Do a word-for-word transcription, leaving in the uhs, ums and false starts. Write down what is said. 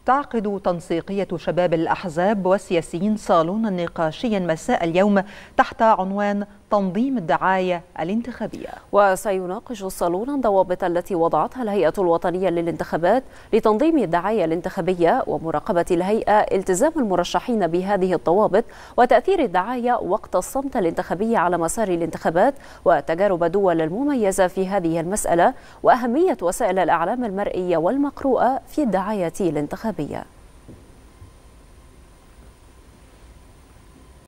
تعقد تنسيقية شباب الأحزاب والسياسيين صالونا نقاشيا مساء اليوم تحت عنوان تنظيم الدعاية الانتخابية. وسيناقش الصالون الضوابط التي وضعتها الهيئة الوطنية للانتخابات لتنظيم الدعاية الانتخابية ومراقبة الهيئة التزام المرشحين بهذه الضوابط وتأثير الدعاية وقت الصمت الانتخابي على مسار الانتخابات وتجارب الدول المميزة في هذه المسألة وأهمية وسائل الإعلام المرئية والمقروءة في الدعاية الانتخابية.